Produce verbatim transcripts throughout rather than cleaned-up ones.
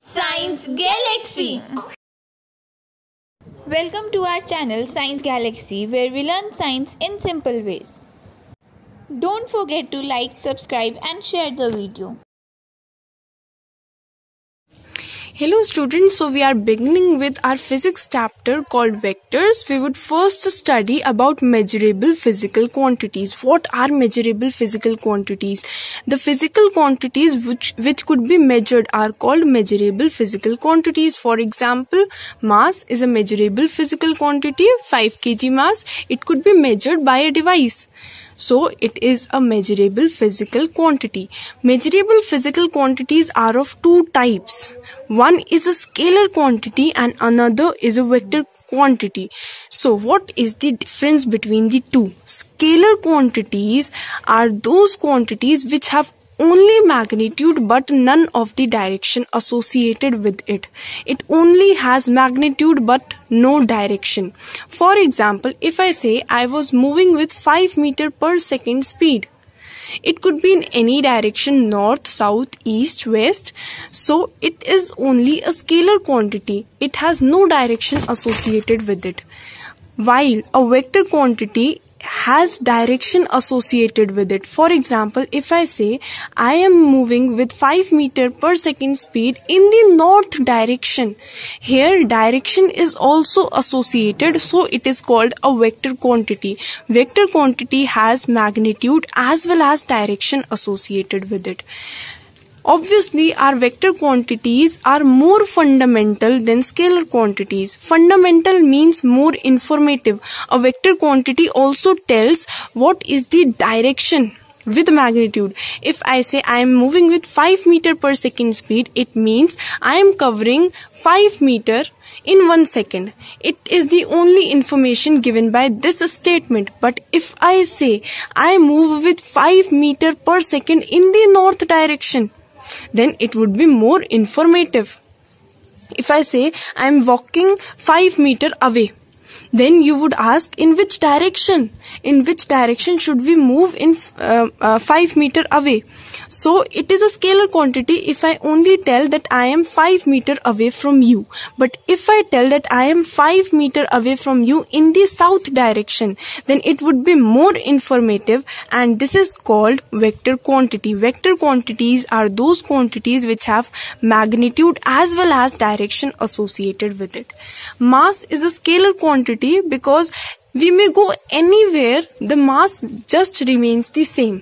Science Galaxy. Welcome to our channel Science Galaxy, where we learn science in simple ways. Don't forget to like, subscribe and share the video. Hello students, so we are beginning with our physics chapter called vectors. We would first study about measurable physical quantities. What are measurable physical quantities? The physical quantities which, which could be measured are called measurable physical quantities. For example, mass is a measurable physical quantity, five kilograms mass. It could be measured by a device. So, it is a measurable physical quantity. Measurable physical quantities are of two types. One is a scalar quantity and another is a vector quantity. So, what is the difference between the two? Scalar quantities are those quantities which have only magnitude but none of the direction associated with it. It only has magnitude but no direction. For example, if I say I was moving with five meter per second speed, it could be in any direction, north, south, east, west. So it is only a scalar quantity. It has no direction associated with it. While a vector quantity has direction associated with it. For example, if I say I am moving with five meter per second speed in the north direction, here direction is also associated, so it is called a vector quantity. Vector quantity has magnitude as well as direction associated with it. Obviously, our vector quantities are more fundamental than scalar quantities. Fundamental means more informative. A vector quantity also tells what is the direction with magnitude. If I say I am moving with five meter per second speed, it means I am covering five meter in one second. It is the only information given by this statement. But if I say I move with five meter per second in the north direction, then it would be more informative. If I say I am walking five meter away, then you would ask in which direction? In which direction should we move in uh, uh, five meter away? So it is a scalar quantity if I only tell that I am five meter away from you. But if I tell that I am five meter away from you in the south direction, then it would be more informative, and this is called vector quantity. Vector quantities are those quantities which have magnitude as well as direction associated with it. Mass is a scalar quantity because we may go anywhere, the mass just remains the same.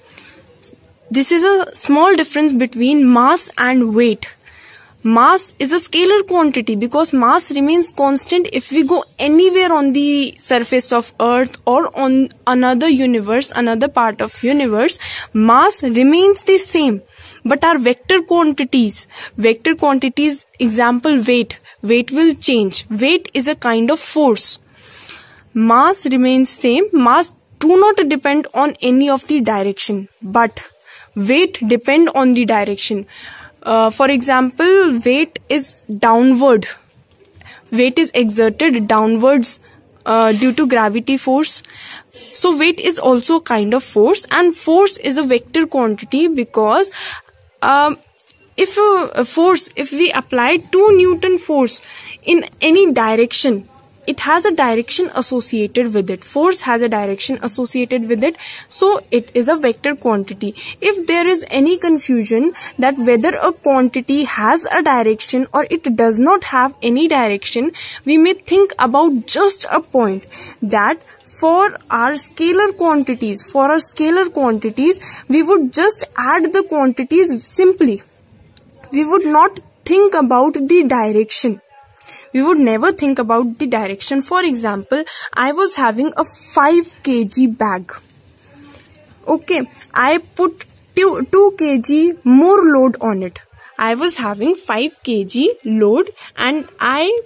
This is a small difference between mass and weight. Mass is a scalar quantity because mass remains constant if we go anywhere on the surface of Earth or on another universe, another part of universe, mass remains the same. But our vector quantities, vector quantities, example weight, weight will change. Weight is a kind of force. Mass remains same. Mass do not depend on any of the direction, but weight depend on the direction. Uh, for example, weight is downward. Weight is exerted downwards uh, due to gravity force. So weight is also a kind of force, and force is a vector quantity because um, if a, a force, if we apply two Newton force in any direction, it has a direction associated with it. Force has a direction associated with it, so it is a vector quantity. If there is any confusion that whether a quantity has a direction or it does not have any direction, we may think about just a point that for our scalar quantities, for our scalar quantities, we would just add the quantities simply. We would not think about the direction. We would never think about the direction. For example, I was having a five kilogram bag. Okay, I put two, two kilograms more load on it. I was having five kilogram load and I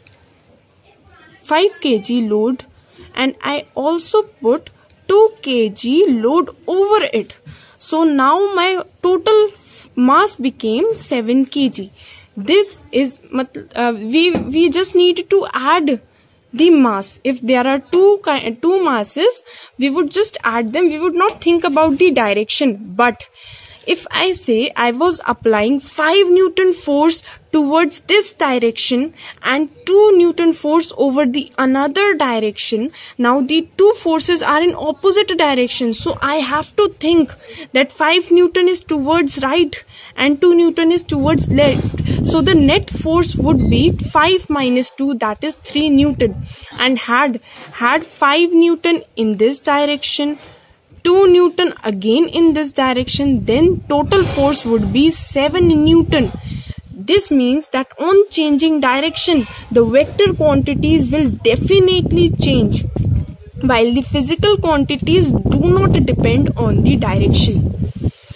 five kilogram load and I also put two kilogram load over it. So now my total mass became seven kilograms. This is uh, we we just need to add the mass. If there are two two masses, we would just add them. We would not think about the direction. But If I say I was applying five Newton force towards this direction and two Newton force over the another direction, now the two forces are in opposite direction. So I have to think that five Newton is towards right and two Newton is towards left. So the net force would be five minus two, that is three Newton. And had had five Newton in this direction, two Newton again in this direction, then total force would be seven Newton. This means that on changing direction, the vector quantities will definitely change, while the physical quantities do not depend on the direction.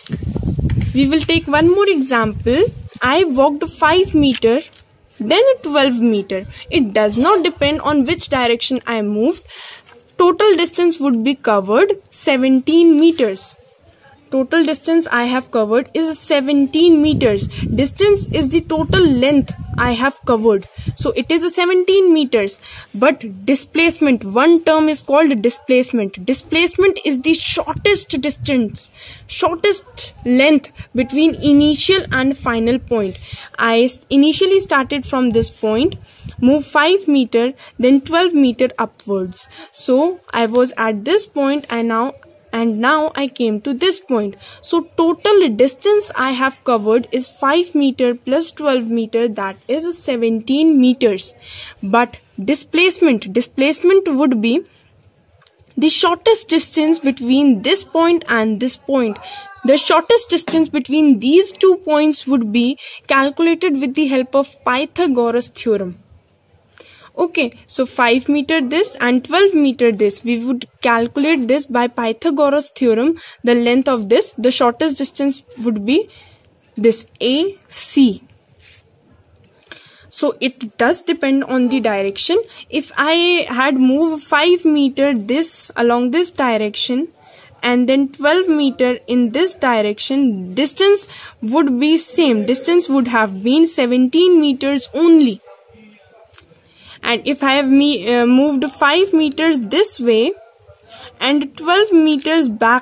We will take one more example. I walked five meter, then twelve meter. It does not depend on which direction I moved. Total distance would be covered seventeen meters. Total distance I have covered is seventeen meters. Distance is the total length I have covered. So it is seventeen meters. But displacement, one term is called displacement. Displacement is the shortest distance, shortest length between initial and final point. I initially started from this point, move five meter, then twelve meter upwards. So I was at this point and now and now I came to this point. So total distance I have covered is five meter plus twelve meter, that is seventeen meters. But displacement, displacement would be the shortest distance between this point and this point. The shortest distance between these two points would be calculated with the help of Pythagoras theorem. Okay, so five meter this and twelve meter this. We would calculate this by Pythagoras theorem. The length of this, the shortest distance would be this A C. So it does depend on the direction. If I had moved five meter this along this direction and then twelve meter in this direction, distance would be same. Distance would have been seventeen meters only. And if I have me, uh, moved five meters this way and twelve meters back,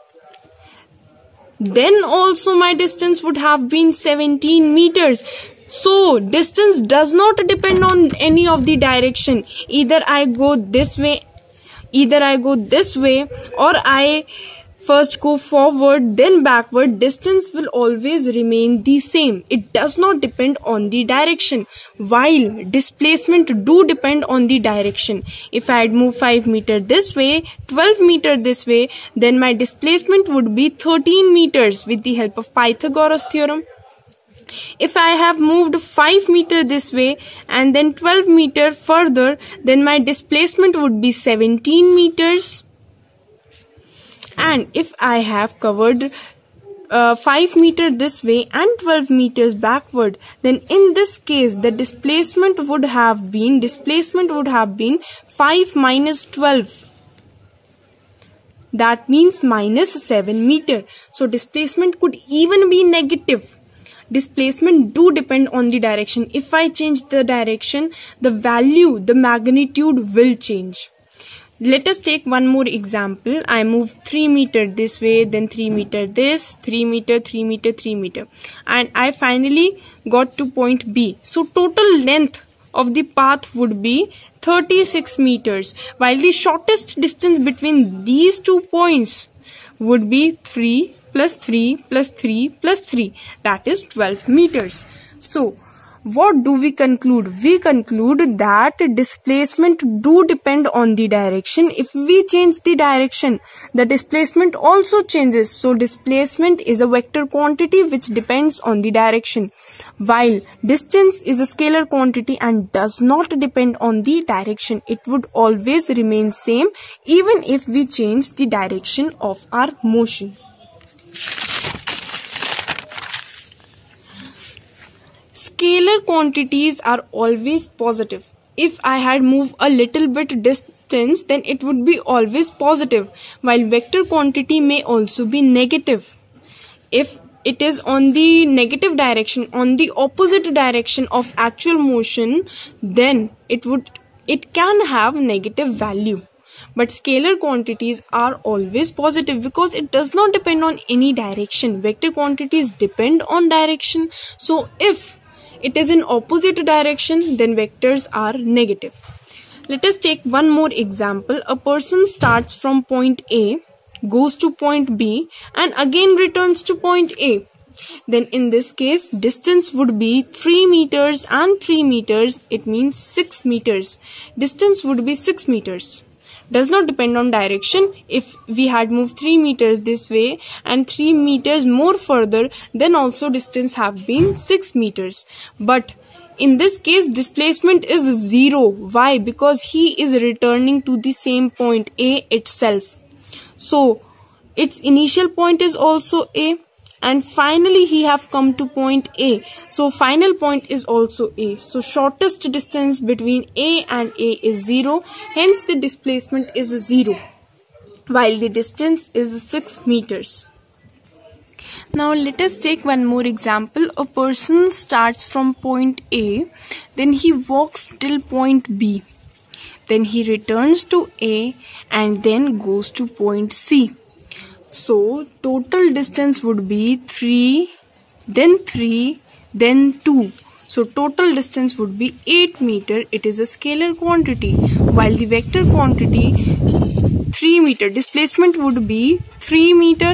then also my distance would have been seventeen meters. So distance does not depend on any of the direction. Either I go this way, either I go this way, or I first go forward then backward. Distance will always remain the same. It does not depend on the direction, while displacement do depend on the direction. If I had moved five meter this way, twelve meter this way, then my displacement would be thirteen meters with the help of Pythagoras theorem. If I have moved five meter this way and then twelve meter further, then my displacement would be seventeen meters. And if I have covered uh, five meter this way and twelve meters backward, then in this case the displacement would have been displacement would have been five minus twelve. That means minus seven meter. So displacement could even be negative. Displacement do depend on the direction. If I change the direction, the value, the magnitude will change. Let us take one more example. I moved three meter this way, then three meter this, three meter, three meter, three meter. And I finally got to point B. So total length of the path would be thirty-six meters, while the shortest distance between these two points would be three plus three plus three plus three, that is twelve meters. So what do we conclude? We conclude that displacement do depend on the direction. If we change the direction, the displacement also changes. So displacement is a vector quantity which depends on the direction, while distance is a scalar quantity and does not depend on the direction. It would always remain same even if we change the direction of our motion. Scalar quantities are always positive. If I had moved a little bit distance, then it would be always positive, while vector quantity may also be negative. If it is on the negative direction, on the opposite direction of actual motion, then it would it can have negative value. But scalar quantities are always positive because it does not depend on any direction. Vector quantities depend on direction. So if it is in opposite direction, then vectors are negative. Let us take one more example. A person starts from point A, goes to point B, and again returns to point A. Then in this case, distance would be three meters and three meters. It means six meters. Distance would be six meters. Does not depend on direction. If we had moved three meters this way and three meters more further, then also distance have been six meters. But in this case, displacement is zero. Why? Because he is returning to the same point A itself. So its initial point is also A, and finally he have come to point A. So final point is also A. So shortest distance between A and A is zero. Hence the displacement is zero, while the distance is six meters. Now let us take one more example. A person starts from point A, then he walks till point B. Then he returns to A and then goes to point C. So total distance would be three, then three, then two. So total distance would be eight meter. It is a scalar quantity, while the vector quantity three meter. Displacement would be three meter,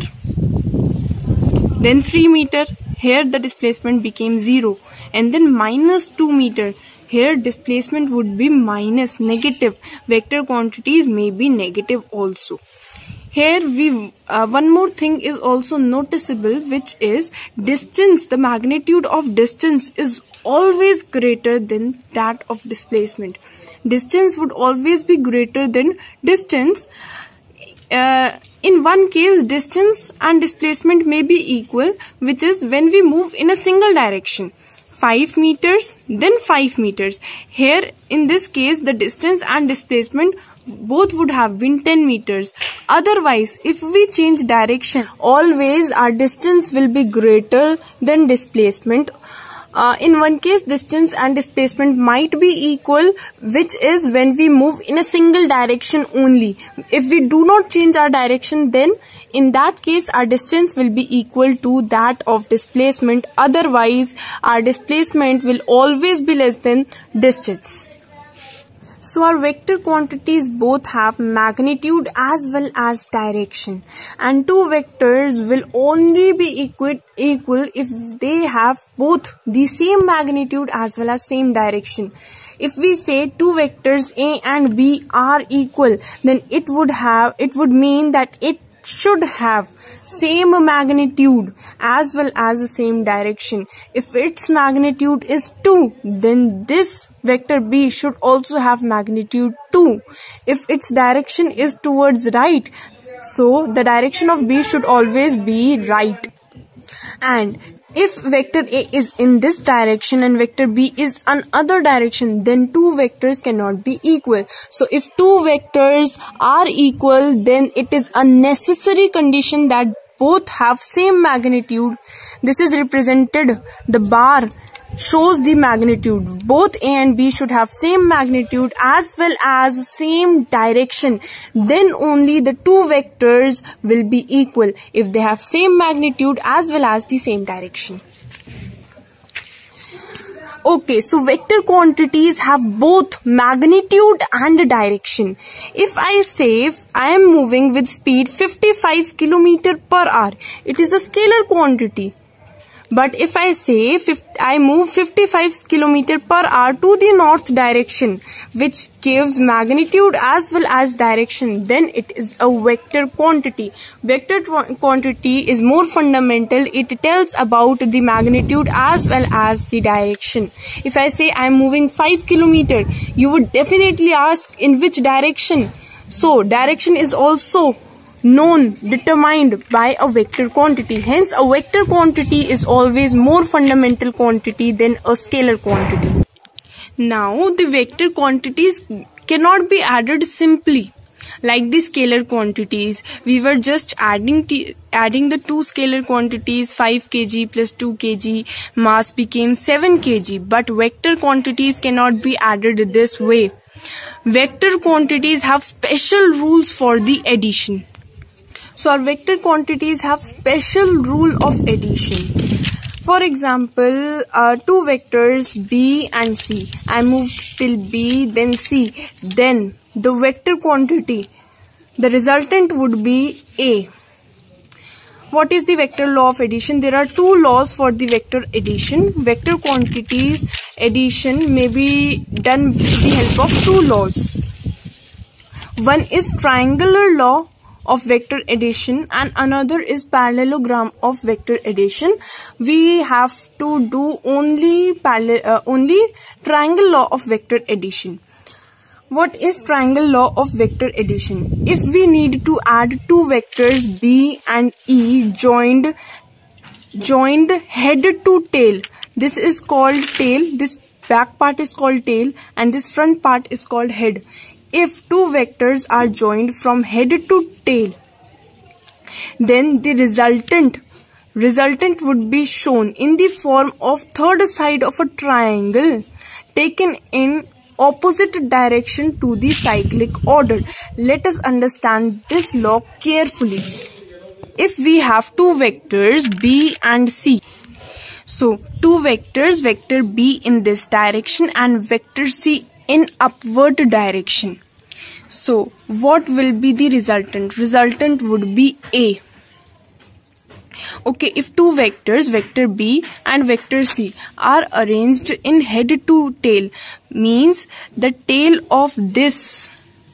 then three meter. Here the displacement became zero, and then minus two meter. Here displacement would be minus, negative. Vector quantities may be negative also. Here we uh, one more thing is also noticeable, which is distance. The magnitude of distance is always greater than that of displacement. Distance would always be greater than distance. Uh, in one case, distance and displacement may be equal, which is when we move in a single direction. five meters, then five meters. Here in this case, the distance and displacement both would have been ten meters. Otherwise, if we change direction, always our distance will be greater than displacement. Uh, in one case, distance and displacement might be equal, which is when we move in a single direction only. If we do not change our direction, then in that case, our distance will be equal to that of displacement. Otherwise, our displacement will always be less than distance. So our vector quantities both have magnitude as well as direction, and two vectors will only be equal, equal if they have both the same magnitude as well as same direction. If we say two vectors A and B are equal, then it would have it would mean that it should have same magnitude as well as the same direction. If its magnitude is two, then this vector B should also have magnitude two. If its direction is towards right, so the direction of B should always be right. And if vector A is in this direction and vector B is another direction, then two vectors cannot be equal. So if two vectors are equal, then it is a necessary condition that both have same magnitude. This is represented, the bar shows the magnitude. Both A and B should have same magnitude as well as same direction. Then only the two vectors will be equal, if they have same magnitude as well as the same direction. Okay, so vector quantities have both magnitude and direction. If I say I am moving with speed fifty-five kilometers per hour, it is a scalar quantity. But if I say I move fifty-five kilometers per hour to the north direction, which gives magnitude as well as direction, then it is a vector quantity. Vector quantity is more fundamental. It tells about the magnitude as well as the direction. If I say I am moving five kilometers, you would definitely ask in which direction. So direction is also known, determined by a vector quantity. Hence, a vector quantity is always more fundamental quantity than a scalar quantity. Now, the vector quantities cannot be added simply. Like the scalar quantities, we were just adding t- adding the two scalar quantities, five kilograms plus two kilograms, mass became seven kilograms, but vector quantities cannot be added this way. Vector quantities have special rules for the addition. So our vector quantities have special rule of addition. For example, uh, two vectors B and C. I moved till B, then C. Then the vector quantity, the resultant would be A. What is the vector law of addition? There are two laws for the vector addition. Vector quantities addition may be done with the help of two laws. One is triangular law of vector addition and another is parallelogram of vector addition. We have to do only parallel, uh, only triangle law of vector addition. What is triangle law of vector addition? If we need to add two vectors B and E joined joined head to tail, this is called tail, this back part is called tail and this front part is called head. If two vectors are joined from head to tail, then the resultant resultant would be shown in the form of third side of a triangle taken in opposite direction to the cyclic order. Let us understand this law carefully. If we have two vectors B and C, so two vectors, vector B in this direction and vector C in upward direction. So what will be the resultant? Resultant would be A. Okay, if two vectors, vector B and vector C, are arranged in head to tail, means the tail of this,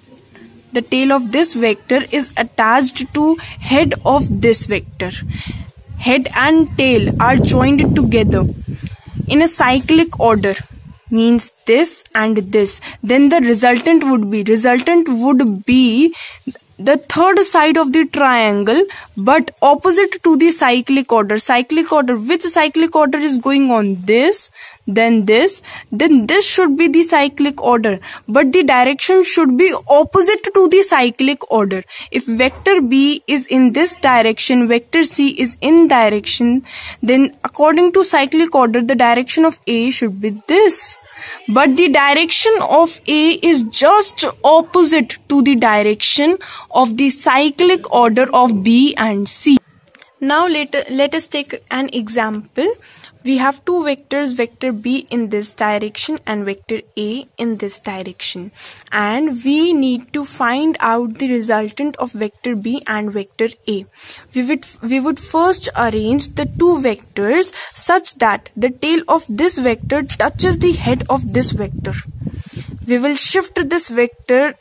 the tail of this vector is attached to head of this vector. Head and tail are joined together in a cyclic order, means this and this. Then the resultant would be, resultant would be the third side of the triangle but opposite to the cyclic order. Cyclic order, which cyclic order is going on? This, then this, then this should be the cyclic order, but the direction should be opposite to the cyclic order. If vector B is in this direction, vector C is in direction, then according to cyclic order, the direction of A should be this. But the direction of A is just opposite to the direction of the cyclic order of B and C. Now let, let us take an example. We have two vectors, vector B in this direction and vector A in this direction. And we need to find out the resultant of vector B and vector A. We would, we would first arrange the two vectors such that the tail of this vector touches the head of this vector. We will shift this vector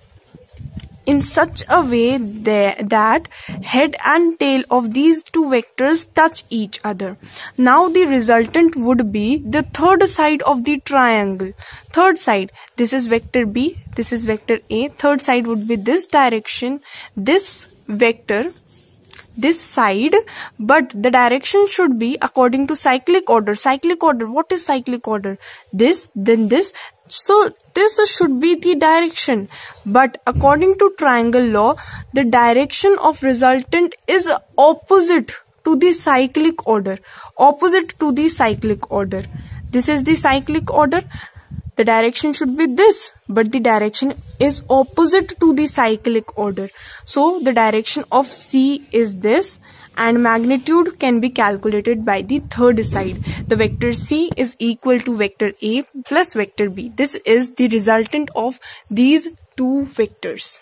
in such a way that head and tail of these two vectors touch each other. Now the resultant would be the third side of the triangle. Third side, this is vector B, this is vector A. Third side would be this direction, this vector, this side, but the direction should be according to cyclic order. Cyclic order, what is cyclic order? This, then this. So this should be the direction, but according to triangle law, the direction of resultant is opposite to the cyclic order. Opposite to the cyclic order. This is the cyclic order. The direction should be this, but the direction is opposite to the cyclic order. So the direction of C is this, and magnitude can be calculated by the third side. The vector C is equal to vector A plus vector B. This is the resultant of these two vectors.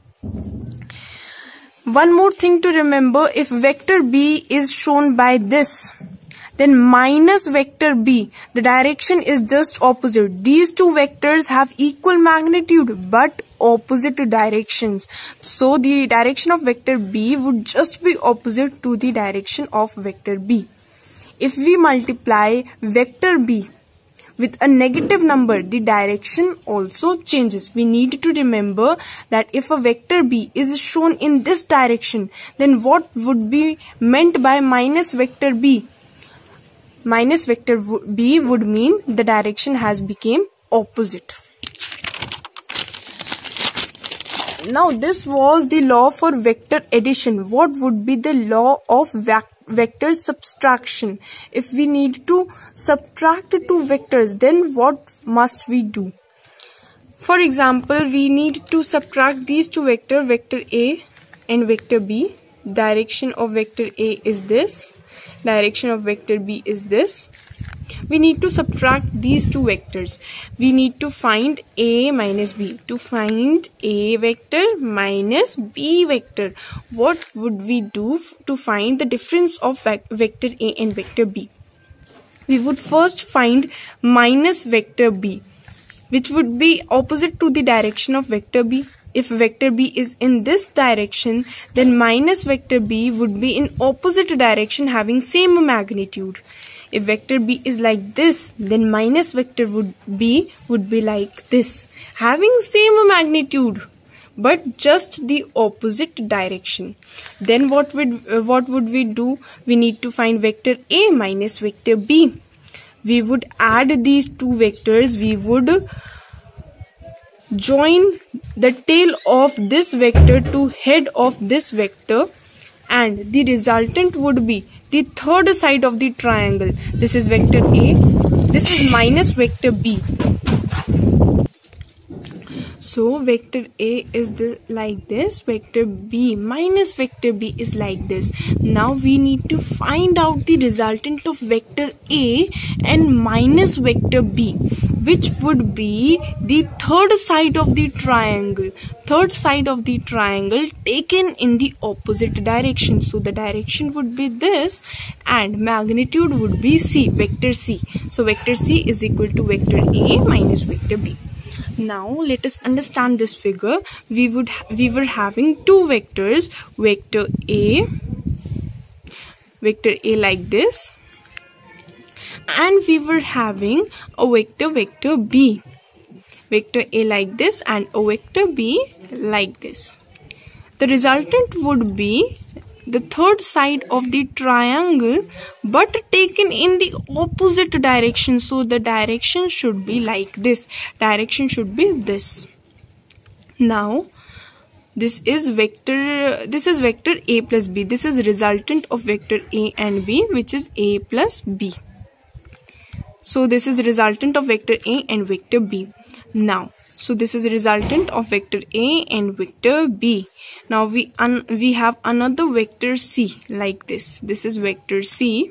One more thing to remember, if vector B is shown by this, then minus vector B, the direction is just opposite. These two vectors have equal magnitude but opposite directions. So the direction of vector B would just be opposite to the direction of vector B. If we multiply vector B with a negative number, the direction also changes. We need to remember that if a vector B is shown in this direction, then what would be meant by minus vector B? Minus vector B would mean the direction has become opposite. now this was the law for vector addition. What would be the law of vector vector subtraction? If we need to subtract two vectors, then what must we do? For example, we need to subtract these two vectors, vector A and vector B. Direction of vector A is this, direction of vector B is this. We need to subtract these two vectors. We need to find A minus B. To find A vector minus B vector, what would we do to find the difference of vector A and vector B? We would first find minus vector B, which would be opposite to the direction of vector B. If vector B is in this direction, then minus vector B would be in opposite direction having same magnitude. If vector B is like this, then minus vector would B would be like this, having same magnitude but just the opposite direction. Then what would uh, what would we do? We need to find vector A minus vector B. We would add these two vectors. We would join the tail of this vector to head of this vector, and the resultant would be the third side of the triangle. This is vector A, this is minus vector B. So vector A is this, like this, vector B minus vector B is like this. Now we need to find out the resultant of vector A and minus vector B, which would be the third side of the triangle. Third side of the triangle taken in the opposite direction. So the direction would be this and magnitude would be C, vector C. So vector C is equal to vector A minus vector B. Now let us understand this figure. We would we were having two vectors, vector A, vector A like this, and we were having a vector vector B, vector A like this and a vector B like this. The resultant would be the third side of the triangle but taken in the opposite direction. So the direction should be like this. Direction should be this. Now this is vector this is vector A plus B. This is resultant of vector A and B, which is A plus B. So this is resultant of vector A and vector B. Now so this is resultant of vector A and vector B. Now we un we have another vector C like this. This is vector C.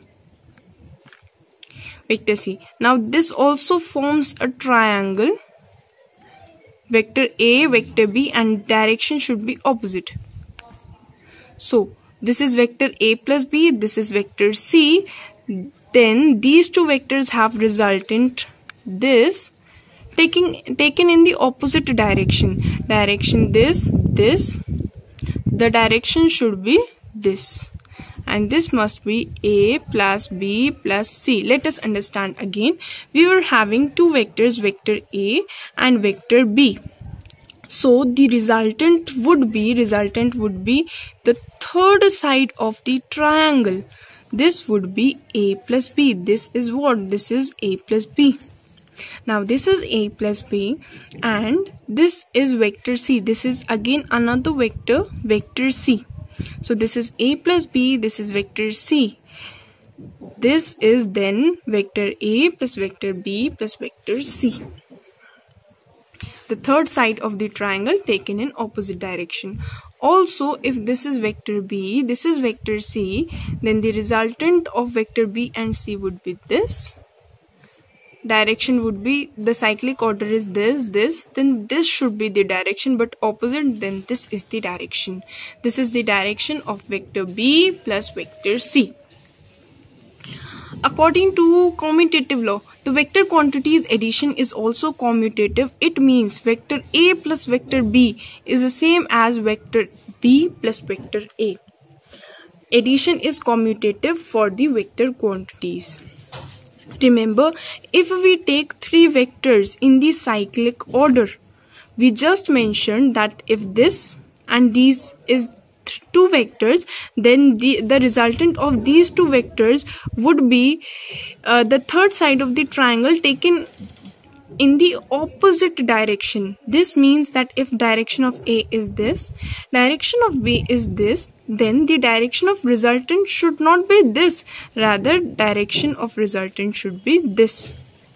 Vector C. Now this also forms a triangle. Vector A, vector B, and direction should be opposite. So this is vector A plus B. This is vector C. Then these two vectors have resultant this taking taken in the opposite direction. Direction this this. The direction should be this, and this must be A plus B plus C. Let us understand again. We were having two vectors, vector A and vector B. So the resultant would be resultant would be the third side of the triangle. This would be A plus B. This is what? This is A plus B. Now this is A plus B and this is vector C. This is again another vector, vector C. So this is A plus B, this is vector C. This is then vector A plus vector B plus vector C. The third side of the triangle taken in opposite direction. Also, if this is vector B, this is vector C, then the resultant of vector B and C would be this. Direction would be, the cyclic order is this, this, then this should be the direction, but opposite, then this is the direction. This is the direction of vector B plus vector C. According to commutative law, the vector quantities addition is also commutative. It means vector A plus vector B is the same as vector B plus vector A. Addition is commutative for the vector quantities. Remember, if we take three vectors in the cyclic order, we just mentioned that if this and these is two vectors, then the, the resultant of these two vectors would be uh, the third side of the triangle taken in the opposite direction. This means that if direction of A is this, direction of B is this, then the direction of resultant should not be this. Rather, direction of resultant should be this.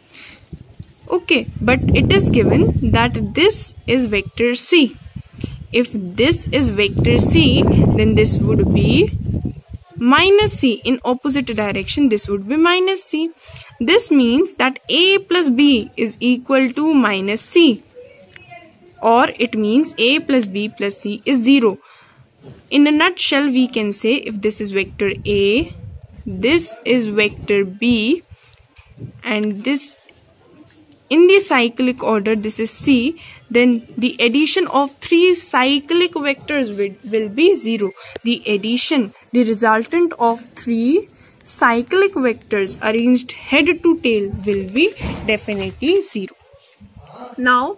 Okay, but it is given that this is vector C. If this is vector C, then this would be minus C. In opposite direction, this would be minus C. This means that A plus B is equal to minus C. Or it means A plus B plus C is zero. In a nutshell, we can say if this is vector A, this is vector B, and this in the cyclic order, this is C, then the addition of three cyclic vectors will, will be zero. The addition, the resultant of three cyclic vectors arranged head to tail will be definitely zero. Now,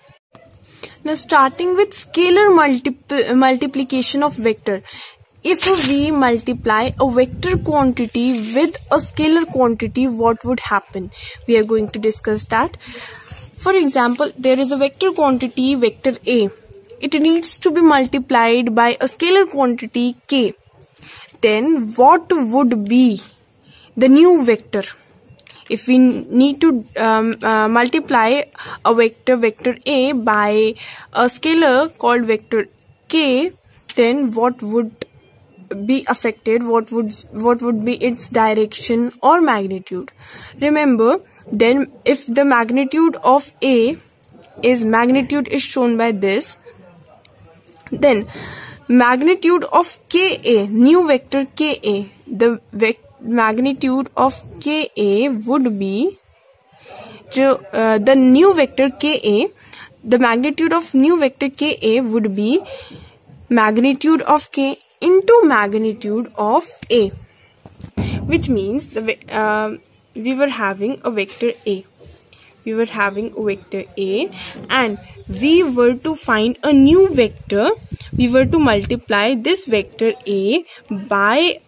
now starting with scalar multipl multiplication of vector. If we multiply a vector quantity with a scalar quantity, what would happen? We are going to discuss that. For example, there is a vector quantity, vector A. It needs to be multiplied by a scalar quantity K. Then what would be the new vector? If we need to um, uh, multiply a vector, vector A, by a scalar called vector K, then what would be affected? What would what would be its direction or magnitude? Remember, then if the magnitude of A is magnitude is shown by this, then magnitude of Ka, new vector Ka, the vector magnitude of Ka would be uh, the new vector Ka, the magnitude of new vector Ka would be magnitude of K into magnitude of A, which means the uh, we were having a vector A. We were having a vector A, and we were to find a new vector. We were to multiply this vector A by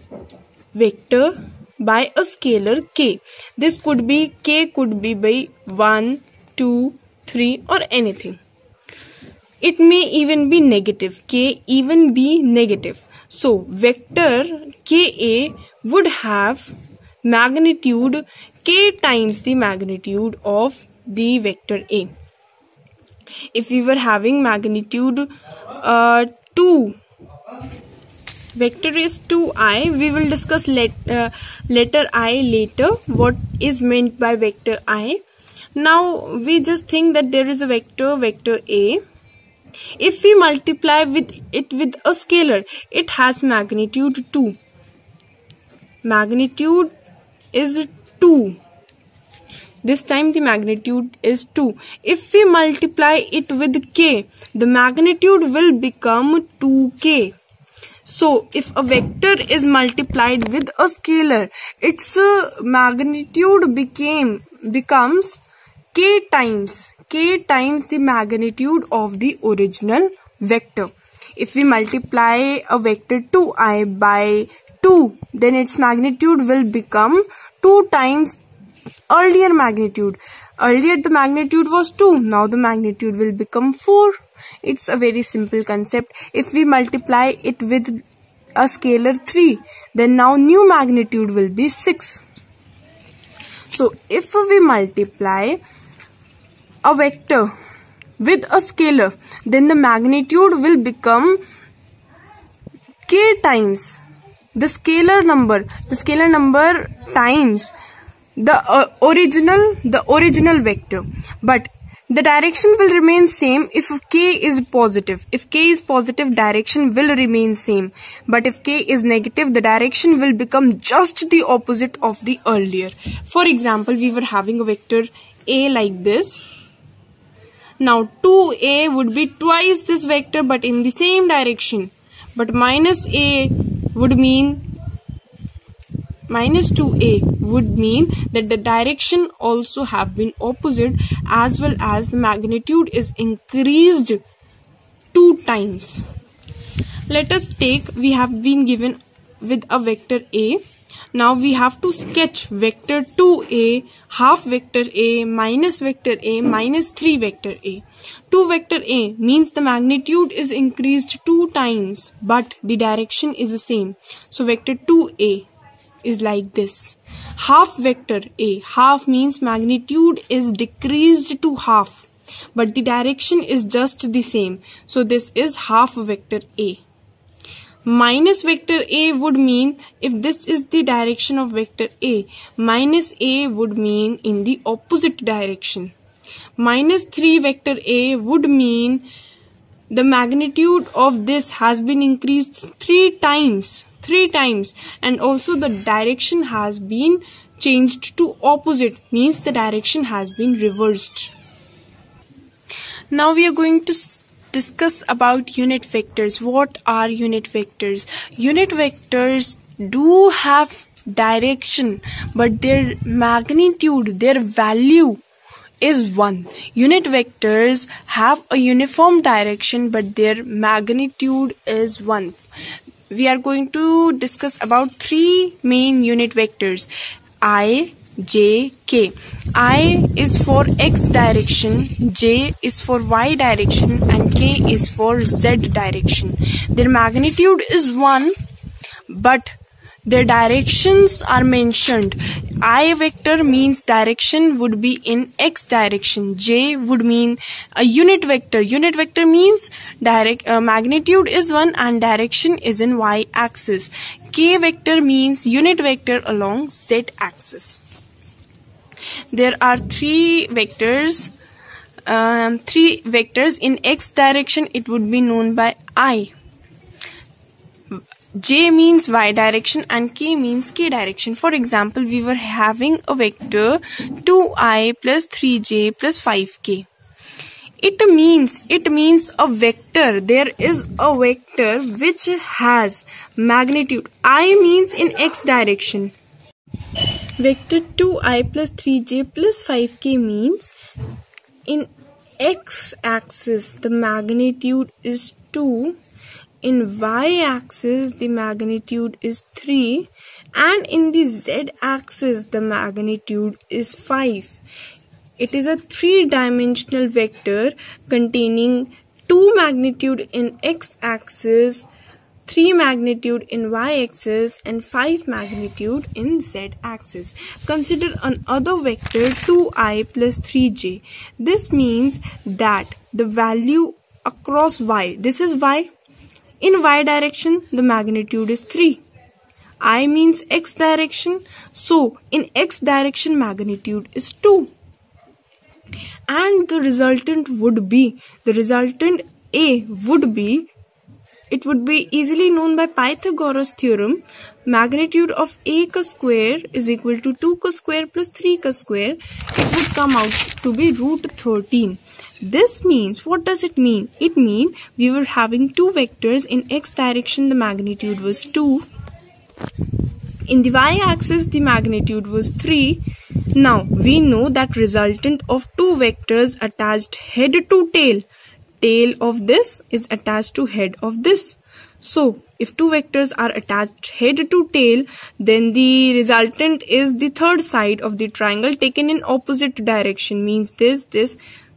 vector by a scalar K. This could be K could be by one, two, three, or anything. It may even be negative. K even be negative. So vector Ka would have magnitude K times the magnitude of the vector A. If we were having magnitude uh, two, vector is two i, we will discuss let, uh, letter I later, what is meant by vector I. Now we just think that there is a vector, vector A. If we multiply with it with a scalar, it has magnitude two. Magnitude is two. This time the magnitude is two. If we multiply it with K, the magnitude will become two K. So if a vector is multiplied with a scalar, its uh, magnitude became becomes K times K times the magnitude of the original vector. If we multiply a vector two i by two, then its magnitude will become two times earlier magnitude. Earlier the magnitude was two, now the magnitude will become four. It's a very simple concept. If we multiply it with a scalar three, then now new magnitude will be six. So if we multiply a vector with a scalar, then the magnitude will become K times the scalar number, the scalar number times the uh, original, the original vector. But the direction will remain same if K is positive. If K is positive, direction will remain same. But if K is negative, the direction will become just the opposite of the earlier. For example, we were having a vector A like this. Now two a would be twice this vector but in the same direction. But minus a would mean minus two a would mean that the direction also have been opposite, as well as the magnitude is increased two times. Let us take, we have been given with a vector a. Now we have to sketch vector two a, half vector a, minus vector a, minus three vector a. two vector a means the magnitude is increased two times, but the direction is the same. So vector two a is like this. Half vector a, half means magnitude is decreased to half, but the direction is just the same. So this is half vector a. Minus vector a would mean, if this is the direction of vector a, minus a would mean in the opposite direction. Minus three vector a would mean the magnitude of this has been increased three times, three times, and also the direction has been changed to opposite, means the direction has been reversed. Now we are going to discuss about unit vectors. What are unit vectors? Unit vectors do have direction, but their magnitude, their value is one. Unit vectors have a uniform direction, but their magnitude is one. We are going to discuss about three main unit vectors: I, J, K. I is for X direction, J is for Y direction, and K is for Z direction. Their magnitude is one, but their directions are mentioned. I vector means direction would be in X direction. J would mean a unit vector. Unit vector means direct uh, magnitude is one and direction is in Y axis. K vector means unit vector along Z axis. There are three vectors. Um, three vectors in X direction. It would be known by I. J means Y direction and K means K direction. For example, we were having a vector two i plus three j plus five k. It means, it means a vector. There is a vector which has magnitude. I means in X direction. Vector two i plus three j plus five k means in X axis the magnitude is two. In Y axis the magnitude is three, and in the Z axis the magnitude is five. It is a three-dimensional vector containing two magnitude in X axis, three magnitude in Y axis, and five magnitude in Z axis. Consider another vector two i plus three j. This means that the value across Y, this is Y. In Y direction, the magnitude is three. I means X direction. So, in X direction, magnitude is two. And the resultant would be, the resultant A would be, it would be easily known by Pythagoras theorem. Magnitude of A ka square is equal to two ka square plus three ka square. It would come out to be root thirteen. This means, what does it mean? It means we were having two vectors. In X direction the magnitude was two. In the Y axis the magnitude was three. Now we know that resultant of two vectors attached head to tail. Tail of this is attached to head of this. So if two vectors are attached head to tail, then the resultant is the third side of the triangle taken in opposite direction. Means this, this,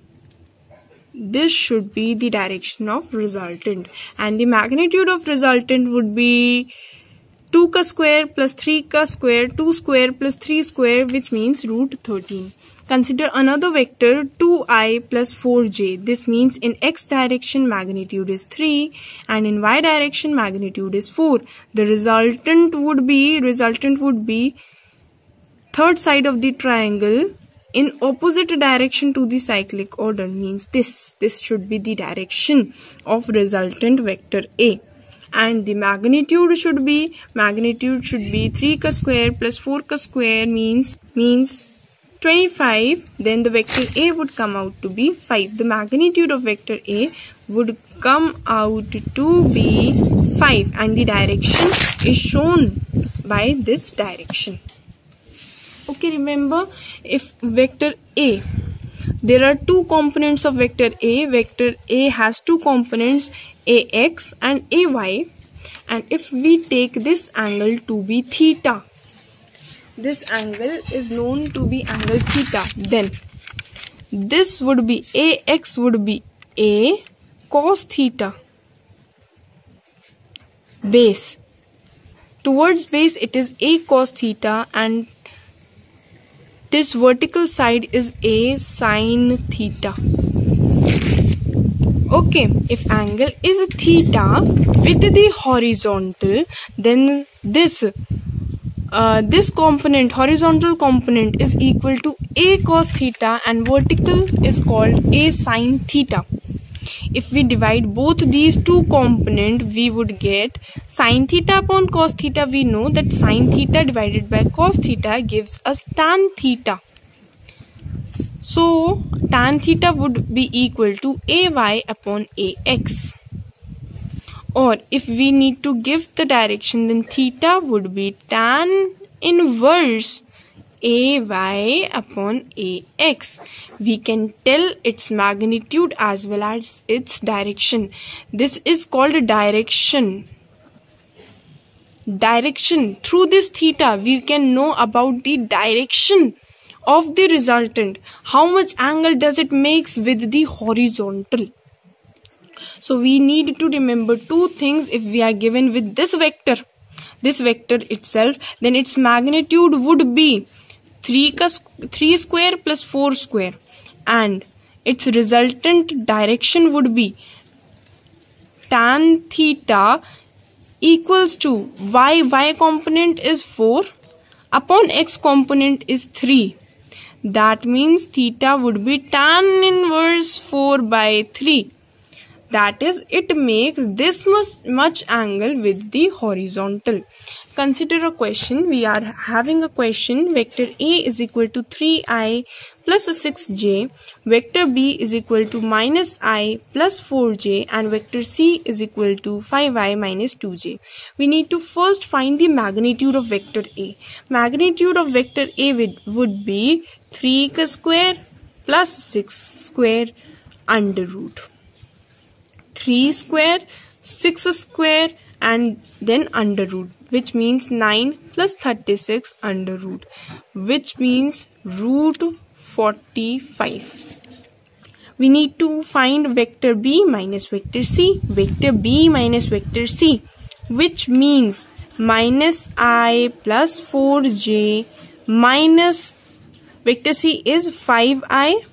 this should be the direction of resultant, and the magnitude of resultant would be two ka square plus three ka square, two square plus three square, which means root thirteen. Consider another vector two i plus four j. This means in X direction magnitude is three and in Y direction magnitude is four. The resultant would be, resultant would be third side of the triangle in opposite direction to the cyclic order. Means this, this should be the direction of resultant vector A. And the magnitude should be, magnitude should be three ka square plus four ka square means, means twenty-five. Then the vector A would come out to be five. The magnitude of vector A would come out to be five, and the direction is shown by this direction. Okay, remember, if vector A, there are two components of vector A. Vector A has two components, Ax and Ay. And if we take this angle to be theta, this angle is known to be angle theta, then this would be A X would be A cos theta. Base. Towards base it is A cos theta, and this vertical side is A sin theta. Okay, if angle is a theta with the horizontal, then this uh, this component, horizontal component, is equal to A cos theta, and vertical is called A sin theta. If we divide both these two components, we would get sin theta upon cos theta. We know that sin theta divided by cos theta gives us tan theta. So tan theta would be equal to A Y upon A X. Or if we need to give the direction, then theta would be tan inverse A Y upon A X. We can tell its magnitude as well as its direction. This is called direction. Direction. Through this theta, we can know about the direction of the resultant. How much angle does it makes with the horizontal? So we need to remember two things. If we are given with this vector, this vector itself, then its magnitude would be three, three square plus four square, and its resultant direction would be tan theta equals to y, y component is four upon x component is three. That means theta would be tan inverse four by three. That is, it makes this much, much angle with the horizontal. Consider a question. We are having a question. Vector A is equal to three i plus six j. Vector B is equal to minus i plus four j. And vector C is equal to five i minus two j. We need to first find the magnitude of vector A. Magnitude of vector A would, would be three square plus six square under root. three square, six square, and then under root, which means nine plus thirty-six under root, which means root forty-five. We need to find vector B minus vector C. Vector B minus vector C, which means minus I plus four j minus vector C is five i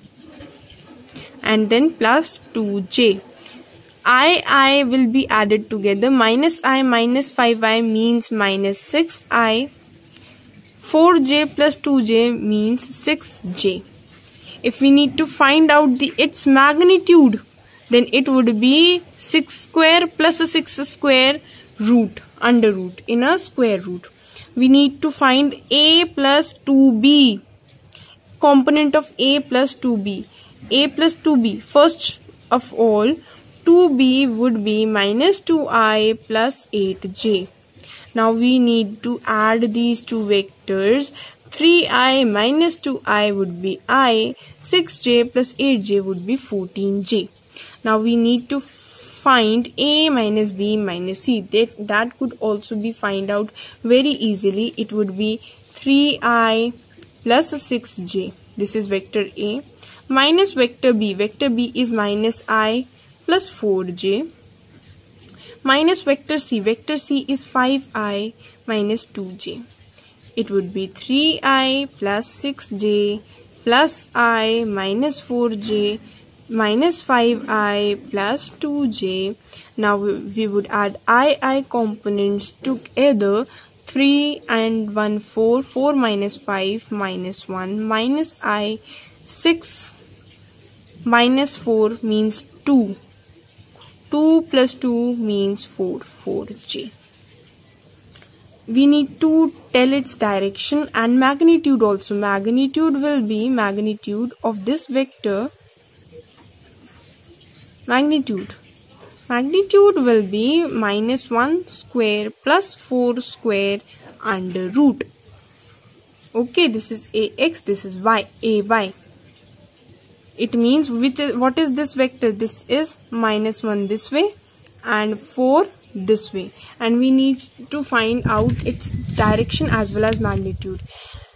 and then plus two j. I, I will be added together. Minus I minus five i means minus six i. four j plus two j means six j. If we need to find out the its magnitude, then it would be six square plus six square root, under root, in a square root. We need to find A plus two b. Component of A plus two b. A plus two b. First of all, two b would be minus two i plus eight j. Now we need to add these two vectors. three i minus two i would be I. six j plus eight j would be fourteen j. Now we need to find A minus B minus C. That, that could also be find out very easily. It would be three i plus six j. This is vector A. Minus vector B. Vector B is minus I plus four j. Minus vector C. Vector C is five i minus two j. It would be three i plus six j plus I minus four j minus five i plus two j. Now we would add I, I components together. three and one, four. four minus five minus one minus I. six minus four means two. two plus two means four. four j. We need to tell its direction and magnitude also. Magnitude will be magnitude of this vector. Magnitude. Magnitude will be minus one square plus four square under root. Okay, this is A X, this is Y, A Y. It means which is, what is this vector? This is minus one this way and four this way. And we need to find out its direction as well as magnitude.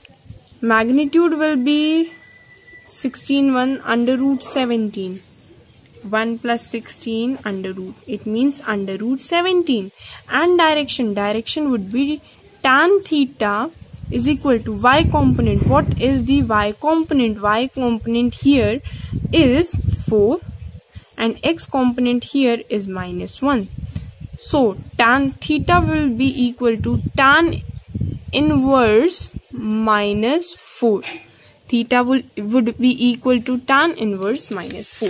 Magnitude will be sixteen one under root seventeen. one plus sixteen under root. It means under root seventeen. And direction. Direction would be tan theta is equal to y component. What is the y component? Y component here is four and x component here is minus one. So tan theta will be equal to tan inverse minus four. Theta will, would be equal to tan inverse minus four.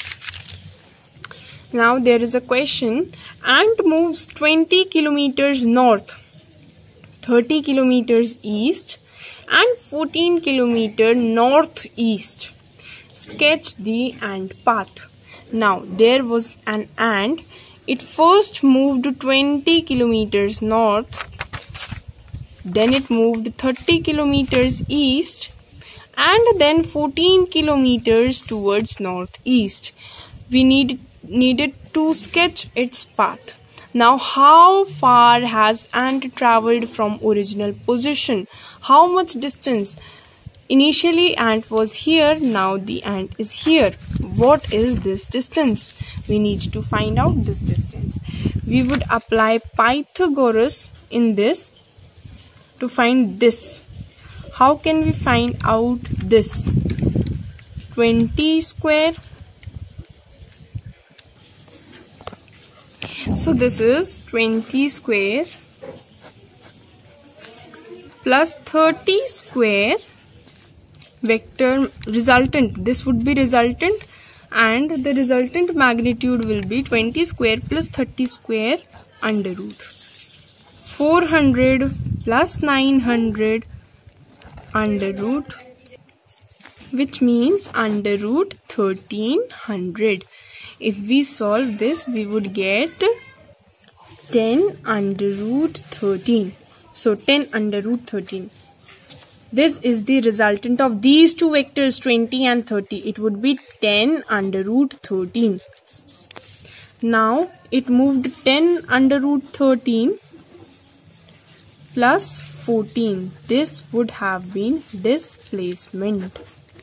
Now there is a question. Ant moves twenty kilometers north, thirty kilometers east and fourteen kilometers northeast. Sketch the ant path. Now there was an ant. It first moved twenty kilometers north, then it moved thirty kilometers east and then fourteen kilometers towards northeast. We need needed to sketch its path. Now how far has ant traveled from original position? How much distance? Initially ant was here, now the ant is here. What is this distance? We need to find out this distance. We would apply Pythagoras in this to find this. How can we find out this? twenty square. So this is twenty square plus thirty square vector resultant. This would be resultant and the resultant magnitude will be twenty square plus thirty square under root. four hundred plus nine hundred under root, which means under root thirteen hundred. If we solve this, we would get ten under root thirteen. So ten under root thirteen. This is the resultant of these two vectors, twenty and thirty. It would be ten under root thirteen. Now it moved ten under root thirteen plus fourteen. This would have been displacement.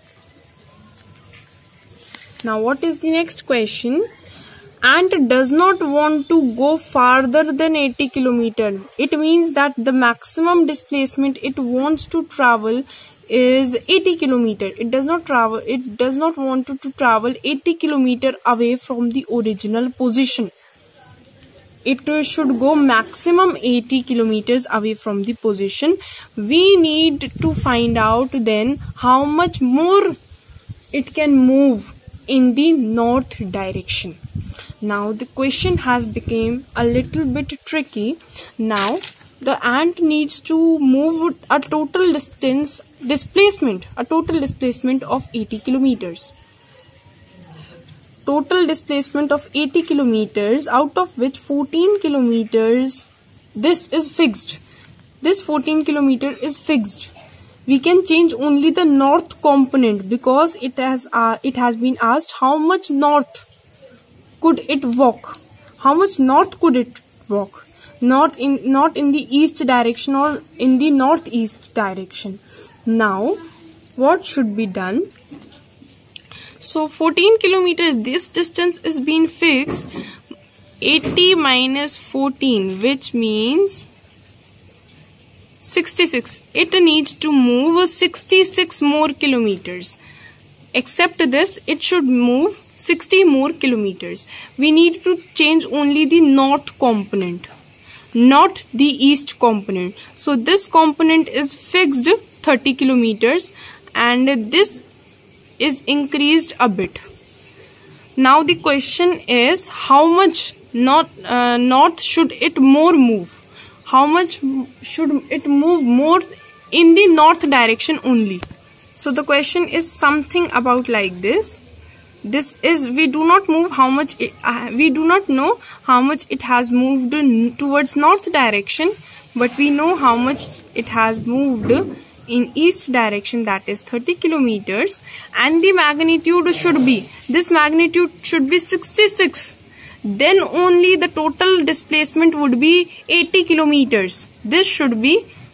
Now what is the next question? Ant does not want to go farther than eighty kilometers. It means that the maximum displacement it wants to travel is eighty kilometers. It does not travel, it does not want to, to travel eighty kilometers away from the original position. It uh, should go maximum eighty kilometers away from the position. We need to find out then how much more it can move in the north direction. Now the question has become a little bit tricky. Now the ant needs to move a total distance displacement, a total displacement of eighty kilometers. Total displacement of eighty kilometers, out of which fourteen kilometers, this is fixed. This fourteen kilometers is fixed. We can change only the north component because it has uh, it has been asked how much north could it walk. How much north could it walk? Not in not in the east direction or in the northeast direction. Now what should be done? So fourteen kilometers, this distance is being fixed. eighty minus fourteen, which means sixty-six. It needs to move sixty-six more kilometers. Except this, it should move sixty more kilometers. We need to change only the north component, not the east component. So this component is fixed thirty kilometers and this is increased a bit. Now the question is how much north, uh, north should it more move? How much should it move more in the north direction only? So the question is something about like this. This is, we do not move how much it, uh, we do not know how much it has moved towards north direction, but we know how much it has moved in east direction, that is thirty kilometers, and the magnitude should be, this magnitude should be sixty-six. Then only the total displacement would be eighty kilometers. This should be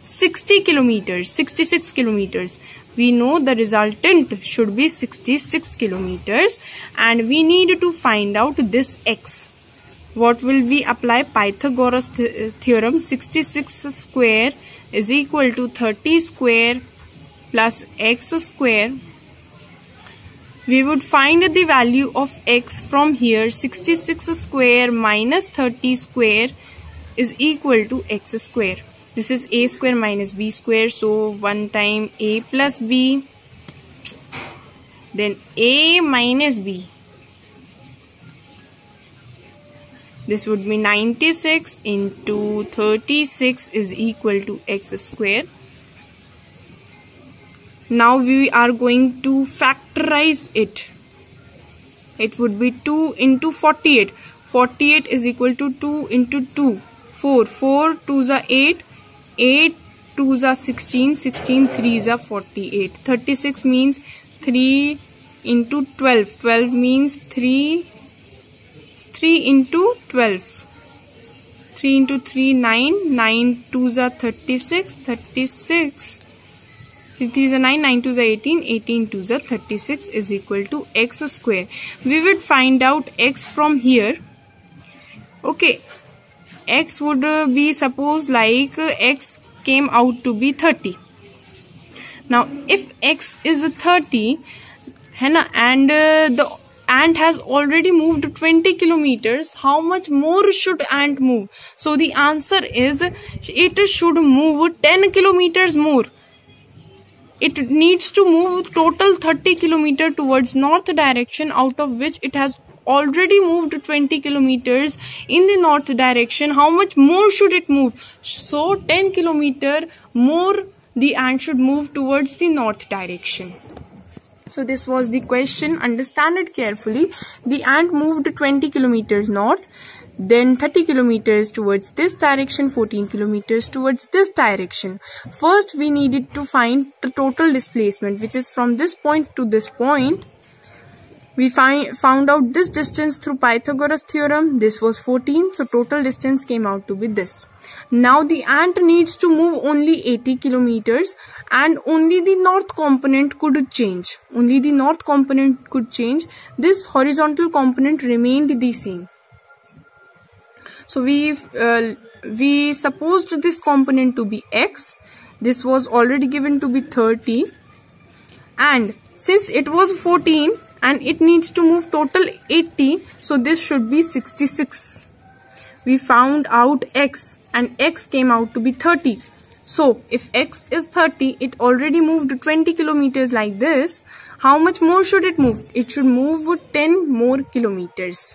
sixty kilometers, sixty-six kilometers. We know the resultant should be sixty-six kilometers, and we need to find out this x. What will we apply? Pythagoras th theorem. sixty-six square is equal to thirty square plus x square. We would find the value of x from here. sixty-six square minus thirty square is equal to x square. This is a square minus b square. So one time a plus b, then a minus b. This would be ninety-six into thirty-six is equal to x square. Now we are going to factorize it. It would be two into forty-eight. forty-eight is equal to two into two. four. four twos are eight. eight twos are sixteen. sixteen threes are forty-eight. thirty-six means three into twelve. twelve means three. three into twelve. three into three, nine. nine twos are thirty-six. thirty-six. three threes are nine. nine twos are eighteen. eighteen twos are thirty-six is equal to x square. We would find out x from here. Okay. X would uh, be, suppose like uh, x came out to be thirty. Now if x is thirty, है ना, and uh, the ant has already moved twenty kilometers, how much more should ant move? So the answer is it should move ten kilometers more. It needs to move total thirty kilometers towards north direction, out of which it has already moved twenty kilometers in the north direction. How much more should it move? So ten kilometers more the ant should move towards the north direction. So this was the question. Understand it carefully. The ant moved twenty kilometers north, then thirty kilometers towards this direction, fourteen kilometers towards this direction. First we needed to find the total displacement, which is from this point to this point. We find, found out this distance through Pythagoras theorem. This was fourteen, so total distance came out to be this. Now the ant needs to move only eighty kilometers, and only the north component could change. Only the north component could change. This horizontal component remained the same. So we uh, we supposed this component to be x. This was already given to be thirty, and since it was fourteen and it needs to move total eighty, so this should be sixty-six. We found out x, and x came out to be thirty. So if x is thirty, it already moved twenty kilometers like this. How much more should it move? It should move ten more kilometers.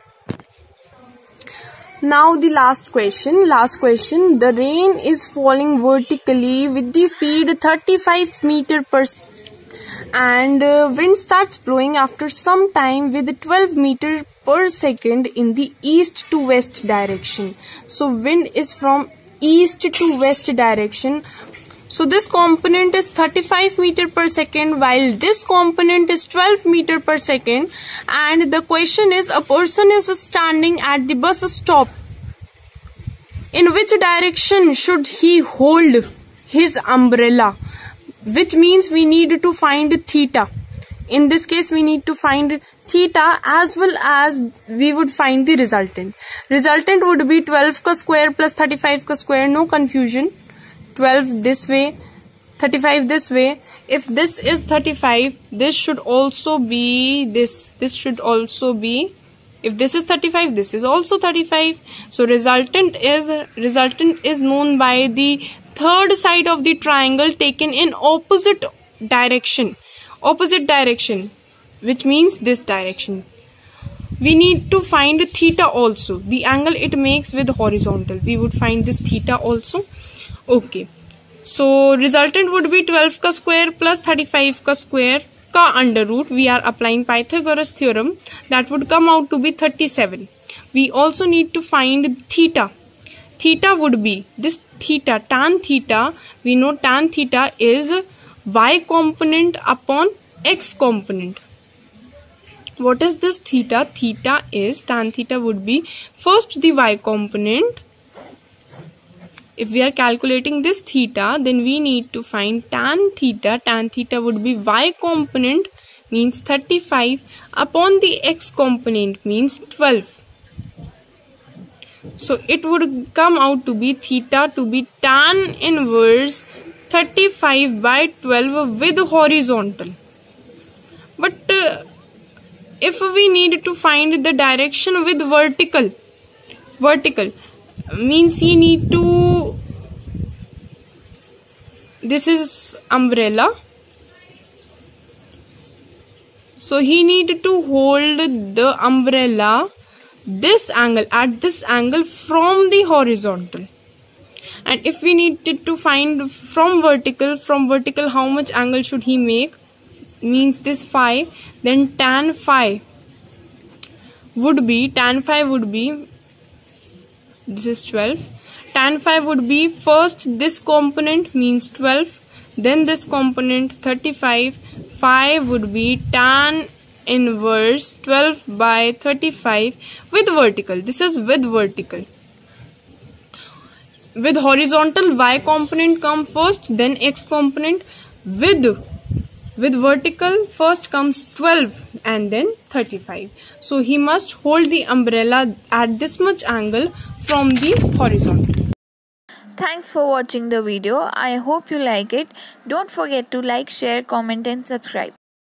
Now the last question, last question. The rain is falling vertically with the speed thirty-five meters per second. And uh, wind starts blowing after some time with twelve meters per second in the east to west direction. So wind is from east to west direction. So this component is thirty-five meters per second, while this component is twelve meters per second. And the question is, a person is standing at the bus stop. In which direction should he hold his umbrella? Which means we need to find theta. In this case, we need to find theta as well as we would find the resultant. Resultant would be twelve ka square plus thirty-five ka square. No confusion. twelve this way, thirty-five this way. If this is thirty-five, this should also be this. This should also be. If this is thirty-five, this is also thirty-five. So resultant is resultant is known by the third side of the triangle taken in opposite direction. Opposite direction, which means this direction. We need to find theta also. The angle it makes with horizontal. We would find this theta also. Okay. So resultant would be twelve ka square plus thirty-five ka square ka under root. We are applying Pythagoras theorem. That would come out to be thirty-seven. We also need to find theta. Theta would be this theta, tan theta. We know tan theta is y component upon x component. What is this theta? Theta is, tan theta would be first the y component if we are calculating this theta, then we need to find tan theta. Tan theta would be y component, means thirty-five, upon the x component, means twelve. So it would come out to be theta to be tan inverse thirty-five by twelve with horizontal. But uh, if we need to find the direction with vertical, vertical means you need to, this is umbrella, so he need to hold the umbrella this angle, at this angle from the horizontal. And if we needed to find from vertical, from vertical how much angle should he make, means this phi, then tan phi would be, tan phi would be, this is twelve, tan phi would be first this component, means twelve, then this component thirty-five, phi would be tan inverse twelve by thirty-five with vertical. This is with vertical. With horizontal, y component come first, then x component. With with vertical, first comes twelve and then thirty-five. So he must hold the umbrella at this much angle from the horizontal. Thanks for watching the video. I hope you like it. Don't forget to like, share, comment and subscribe.